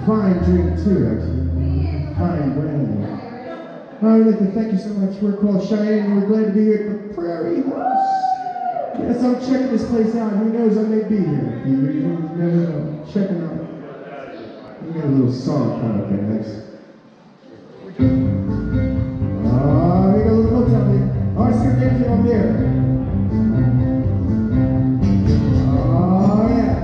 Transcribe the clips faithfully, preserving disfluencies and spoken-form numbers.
Fine drink too, actually. Fine brand. I would like to thank you so much. We're called Cheyenne, and we're glad to be here at the Prairie House. Yes, I'm checking this place out. Who knows, I may be here. You, you never know. Checking out. We got a little song coming up here next. Ah, we got a little hotel here. Our script engine up there. Oh, yeah.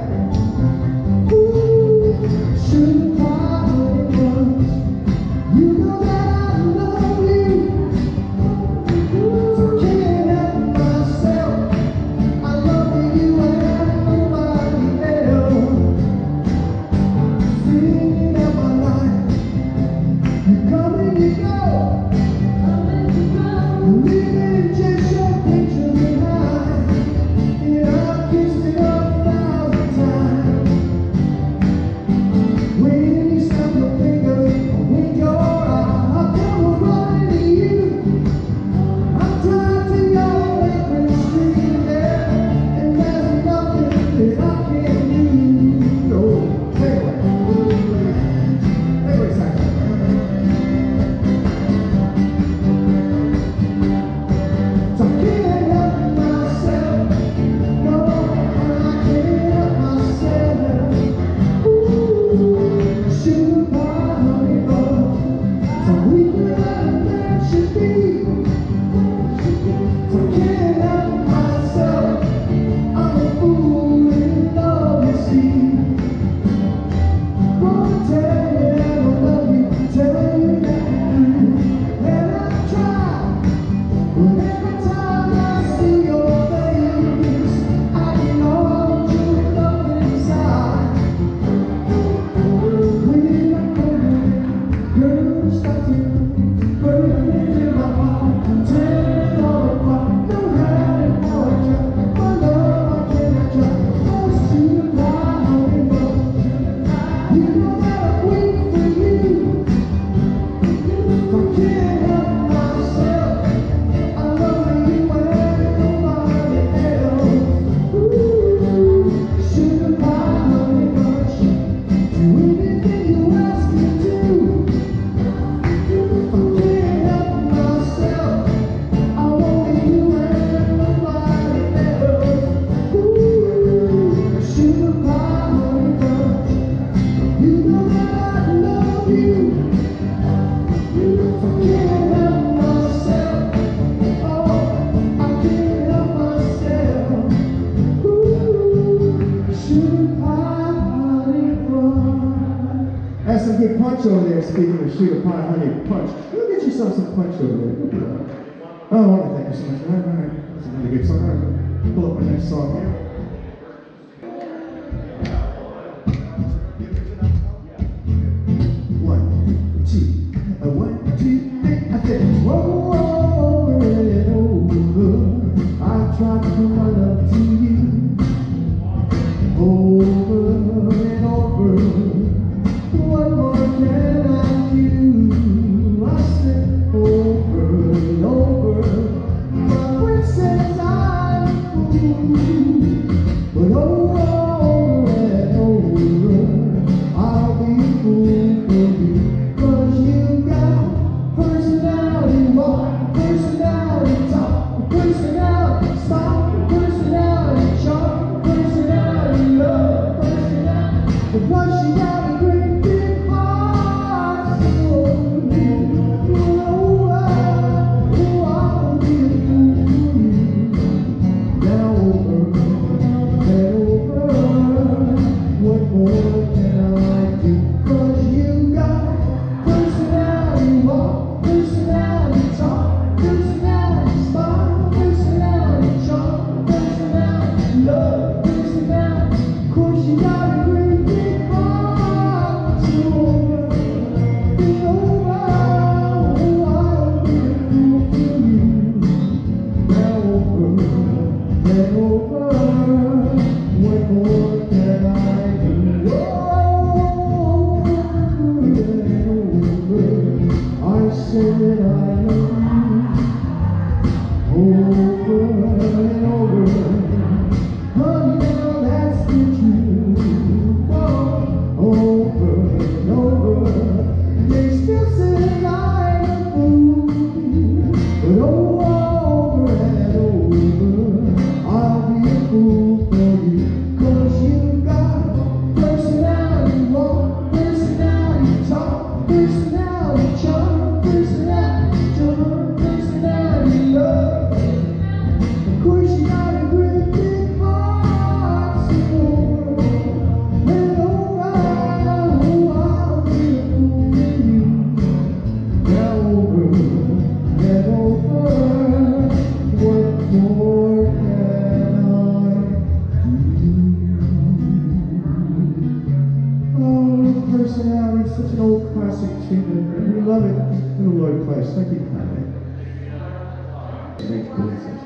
Should I you know that I love you, so can't help myself. I love you and nobody else. Singing out my life, you come and you go, leaving just your picture behind. And I've kissed it a thousand times. When you snap your fingers, wink your eye, I'll come running to you. I'm tied to your every street there, and there's nothing that I can't do. No, take it away. Take it away, Simon. So I can't help myself. No, I can't help myself. Ooh, sugar pie, honey bun. So we can let it should be. So I can't help myself. I'm a fool in love, you see. Wanna tell you that I love you, tell you that I do. And I try, but every time I see your face, I can hold you love inside. When I come, girl, start to burn in my heart, tear it all apart. Don't have it for a job, my love I cannot drop. Close to the fire, honey bun. You know that I wait for you. I can't help myself. I love you and nobody else. Ooh, sugar pie, honey bunch. Do anything you ask me to. I can't help myself. I want you and nobody else. Ooh, sugar pie, honey bunch. You know that I love you. I can't help myself. Oh, I can't help myself. Ooh, sugar pie, honey bun. That's some good punch over there, speaking of sugar pie, honey punch. Go get yourself some punch over there. Oh, I want to thank you so much. All right, all right. That's a really good song. All right, pull up my next song here. One, two, a one, two, three. I said, whoa, over and over. I tried to put my love to you. Over and over. What more can I do? I said, over and over. My friend says I'm a fool, but over and over, I'll be a fool for you. 'Cause you got personality walk, personality talk, personality smile, personality charm, personality love, personality. But plus you got a great big heart, so oh, I, oh, I'll be a fool for you. Now over and over, what more can I do? 'Cause you got personality walk, personality talk, personality smile, personality charm, personality love, personality. Of course you got a great big heart, so over and over, oh, I'll be a fool for you. Now over and over, what more can I do? Oh, over and over, I said I love you. Over and over, honey, now that's the truth. Oh, over and over. Brothers, thank you kindly. Thank you.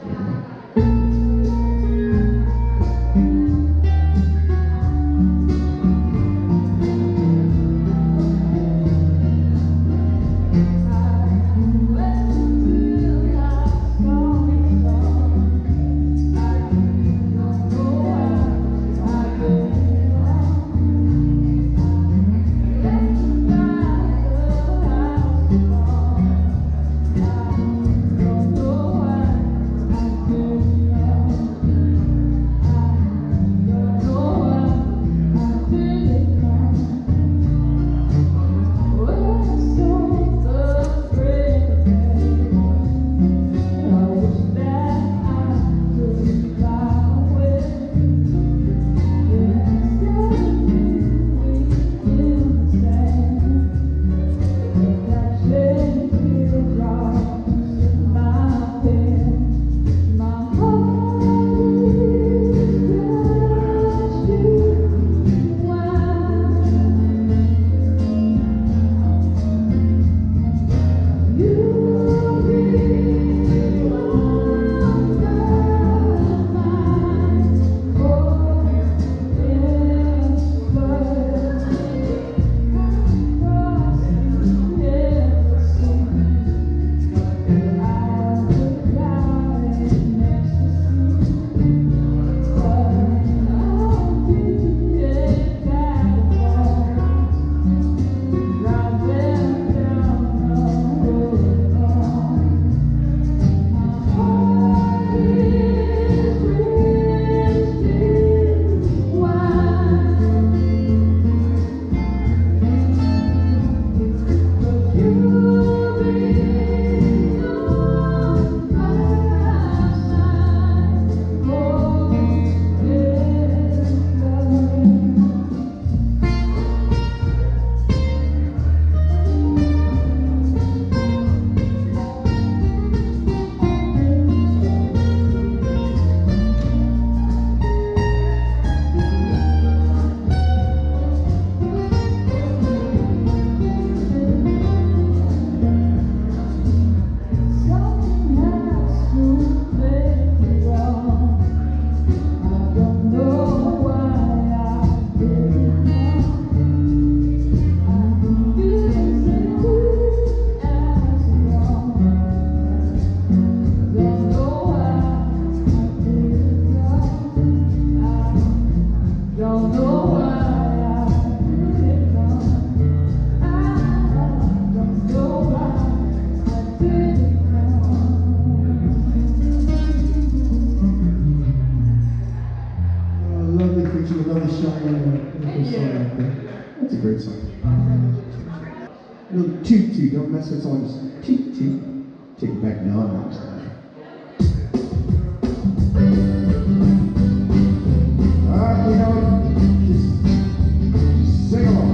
That's a great song. Little toot toot, don't mess with someone, just toot toot. Take it back now and next time. Alright, you know, just, just sing along.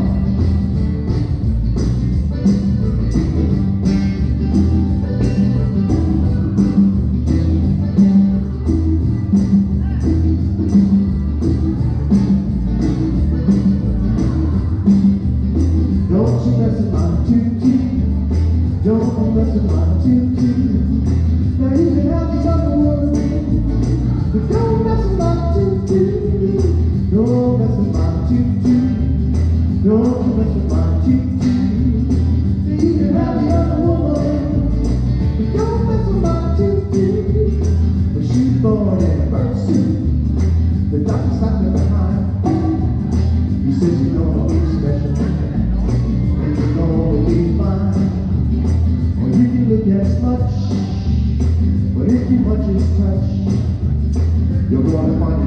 Don't you mess with my toot-toot. Don't mess with my toot-toot. Now you can have the other one, but don't mess with my toot-toot. Don't mess with my toot-toot. Don't you mess with my toot-toot. Now you can have the other woman, but don't mess with my toot-toot. But she's born in a bird suit. The doctor slapped her behind. He says you're gonna be special. You're gonna be fine. Or you can look as much, but if you much is touch, you're gonna find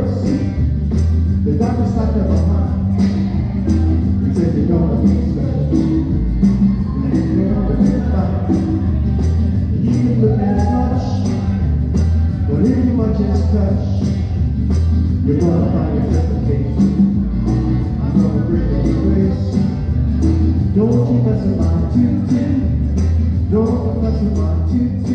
worse. The doctor stopped at behind. He said you're gonna be special. You're gonna be fine. You can look as much, but if you might just touch, you're gonna find a different case. I'm gonna bring your grace. Don't you mess with my tutu. Don't mess with my tutu.